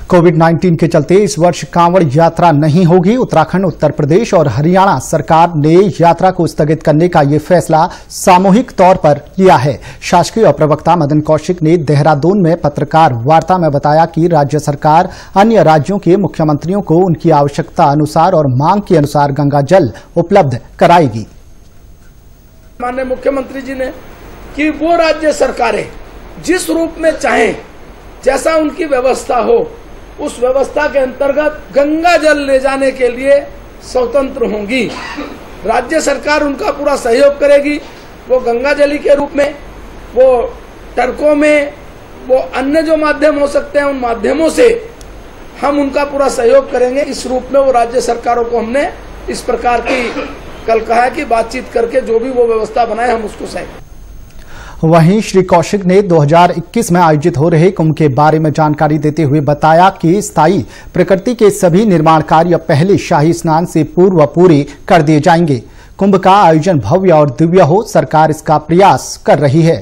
कोविड-19 के चलते इस वर्ष कांवड़ यात्रा नहीं होगी। उत्तराखंड, उत्तर प्रदेश और हरियाणा सरकार ने यात्रा को स्थगित करने का ये फैसला सामूहिक तौर पर लिया है। शासकीय प्रवक्ता मदन कौशिक ने देहरादून में पत्रकार वार्ता में बताया कि राज्य सरकार अन्य राज्यों के मुख्यमंत्रियों को उनकी आवश्यकता अनुसार और मांग के अनुसार गंगा जल उपलब्ध कराएगी। माननीय मुख्यमंत्री जी ने कि वो राज्य सरकारें जिस रूप में चाहें, जैसा उनकी व्यवस्था हो, उस व्यवस्था के अंतर्गत गंगा जल ले जाने के लिए स्वतंत्र होंगी। राज्य सरकार उनका पूरा सहयोग करेगी। वो गंगा जली के रूप में, वो टर्कों में, वो अन्य जो माध्यम हो सकते हैं, उन माध्यमों से हम उनका पूरा सहयोग करेंगे। इस रूप में वो राज्य सरकारों को हमने इस प्रकार की कल कहा है कि बातचीत करके जो भी वो व्यवस्था बनाए हम उसको सही। वहीं श्री कौशिक ने 2021 में आयोजित हो रहे कुंभ के बारे में जानकारी देते हुए बताया कि स्थायी प्रकृति के सभी निर्माण कार्य पहले शाही स्नान से पूर्व पूरे कर दिए जाएंगे। कुंभ का आयोजन भव्य और दिव्य हो, सरकार इसका प्रयास कर रही है।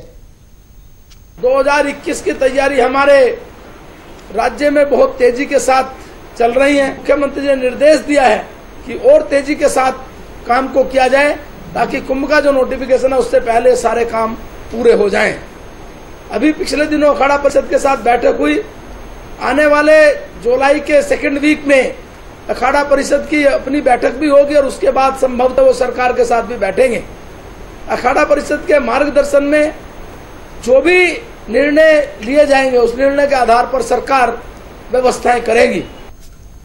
2021 की तैयारी हमारे राज्य में बहुत तेजी के साथ चल रही है। मुख्यमंत्री जी ने निर्देश दिया है कि और तेजी के साथ काम को किया जाए ताकि कुंभ का जो नोटिफिकेशन है उससे पहले सारे काम पूरे हो जाएं। अभी पिछले दिनों अखाड़ा परिषद के साथ बैठक हुई। आने वाले जुलाई के सेकंड वीक में अखाड़ा परिषद की अपनी बैठक भी होगी और उसके बाद संभवतः वो सरकार के साथ भी बैठेंगे। अखाड़ा परिषद के मार्गदर्शन में जो भी निर्णय लिए जाएंगे उस निर्णय के आधार पर सरकार व्यवस्थाएं करेगी।